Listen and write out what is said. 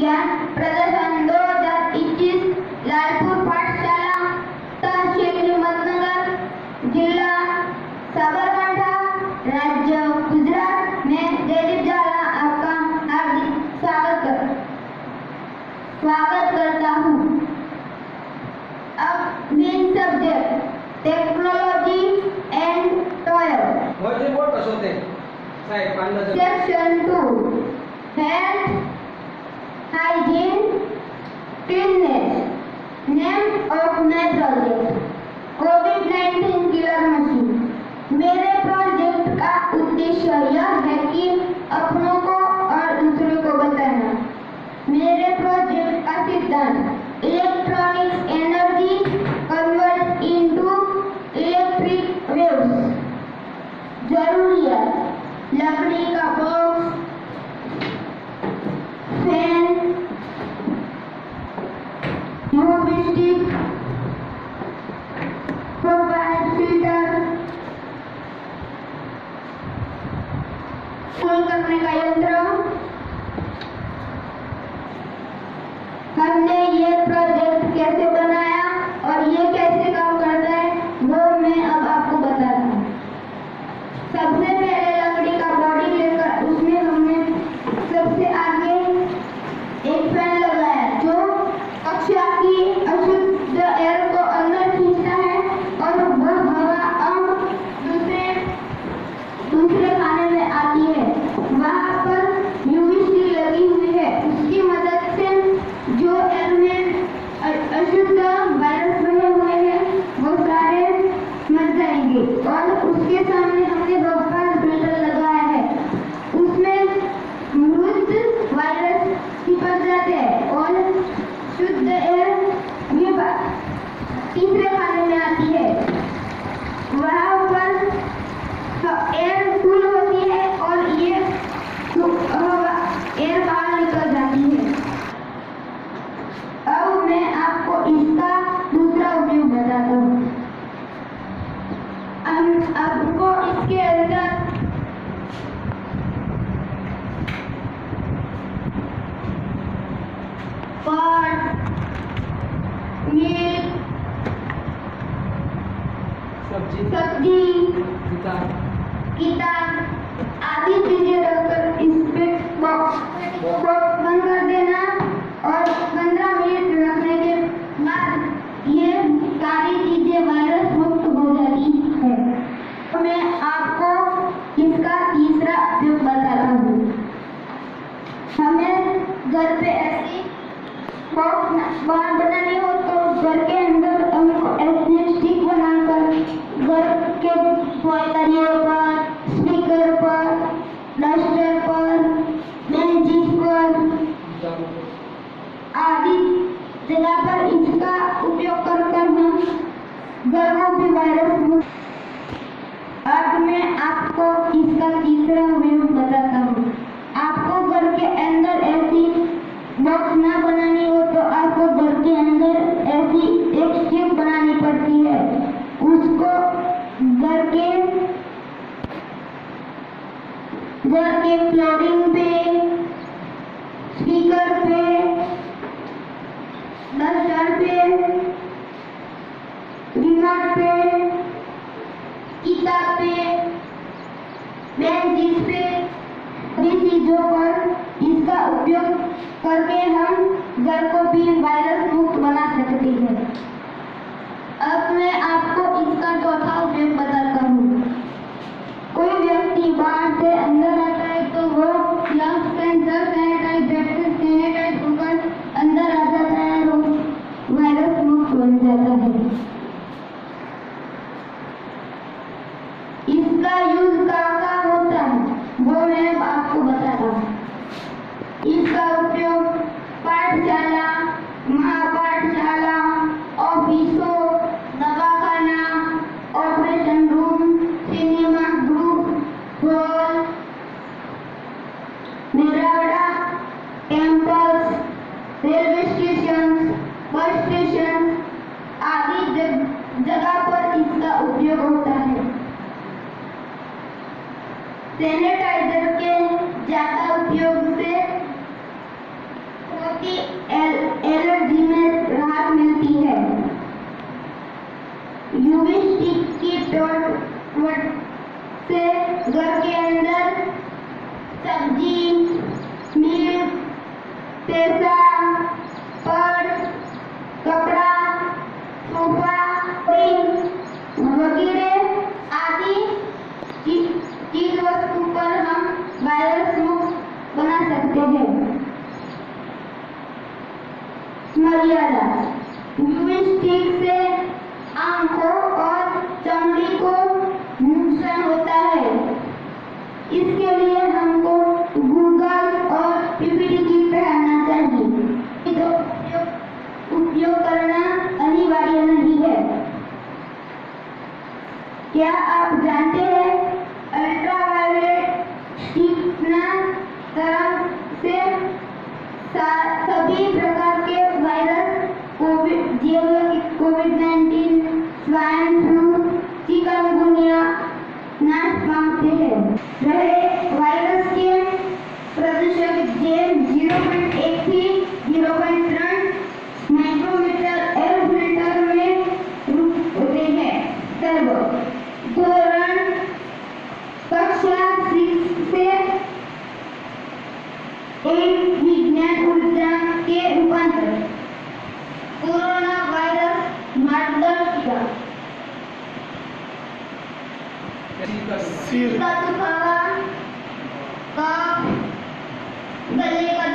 विज्ञान प्रदर्शन 2021 लालपुर पाठशाला तहसील हिम्मतनगर जिला साबरकांठा राज्य गुजरात में जयदीप झाला आपका हार्दिक स्वागत करता हूँ। अब main subject technology and toys section 2 health hygiene cleanness. Name of my project COVID killer machine. मेरे प्रोजेक्ट का उद्देश्य यह है कि अपनों को और दूसरों को बताना। मेरे प्रोजेक्ट का सिद्धांत electronics energy convert into electric waves. जरूरियात लकड़ी का box, fan, UV stick, profile filter, full करने का यंत्र। हमने ये प्रोजेक्ट कैसे बनाया और ये कैसे काम करता है वो मैं अब आपको बताता हूँ। सबसे पहले लकड़ी का बॉडी लेकर उसमें हमने सबसे आगे एक फैन लगाया जो कक्षा की अशुद्ध एयर को अंदर खींचता है और वह हवा अब दूसरे खाने में आती है। वहाँ पर यूवी स्टिक लगी हुई है, उसकी मदद से जो एयर में अशुद्ध वायरस बने हुए हैं वो सारे मर जाएंगे। और उसके सामने हमने प्रोफाइल फिल्टर लगाया है, उसमें मृत वायरस चिपक जाते हैं और शुद्ध एयर भी तीसरे खाने में आती है। वहाँ पर एयर फुल होती है और ये एयर बाहर निकल जाती है। अब मैं आपको इसका दूसरा उपयोग बताता हूँ। आपको इसके अंदर सब्जी किताब आदि चीजें रखकर इस पे बॉक्स बंद कर देना और 15 मिनट रखने के बाद ये सारी चीजें वायरस मुक्त हो जाती है। तो मैं आपको इसका तीसरा उपयोग बताता हूँ। हमें घर पे ऐसी बॉक्स बनानी हो तो घर के अंदर हमको ऐसे स्टिक बनाकर घर के टॉयलेट पर, स्पीकर पर, डस्टर पर, बेंचेस पर आदि जगह पर इसका उपयोग कर हम घर को भी वायरस मुक्त। अब मैं आपको इसका तीसरा उपयोग बताता हूँ। आपको घर के अंदर ऐसी बॉक्स ना बनानी हो तो आपको घर के अंदर ऐसी एक स्टिक बनानी पड़ती है। उसको घर के फ्लोरिंग पे, स्पीकर पे, डस्टर पे, रिमोट पे, किताब पे, बेंचेस पे, सभी चीजों पर इसका उपयोग करके हम घर को भी वायरस मुक्त बना सकते हैं। अब मैं आपको इसका चौथा उपयोग बताता हूँ। कोई व्यक्ति बाहर से अंदर आता है तो वो सैनिटाइज होकर अंदर आ जाता है और वायरस मुक्त बन जाता है। इसका यूज कहाँ होता है वो मैं आपको बताता हूँ। इसका उपयोग पाठशाला, महापाठशाला, ऑफिसों, दवाखाना, operation room, cinema group, hall, मेरावड़ा पैसा, पर्स, कपड़ा, सोफा, क्रीम वगैरह आदि चीज वस्तु पर हम वायरस मुक्त बना सकते हैं। मर्यादा: यूवी स्टिक से आंखों और चमड़ी को नुकसान होता है, इसके लिए हमको गूगल और पीपीटी किट पहनना चाहिए। तो उपयोग करना अनिवार्य नहीं है। क्या आप जानते हैं अल्ट्रावायलेट कितना तरह से सभी प्रकार के virus COVID, swine flu, chikungunya नाश पाते हैं। रहे वायरस के प्रदूषक जेल 0.1 से 0.3 माइक्रोमीटर एयर फिल्टर में होते हैं। तब दौरान कक्षा 6 से 8 विज्ञान ऊर्जा के रूपांतर कोरोना वायरस मार्गदर्शिका सिर का दुखावा, कफ, गले का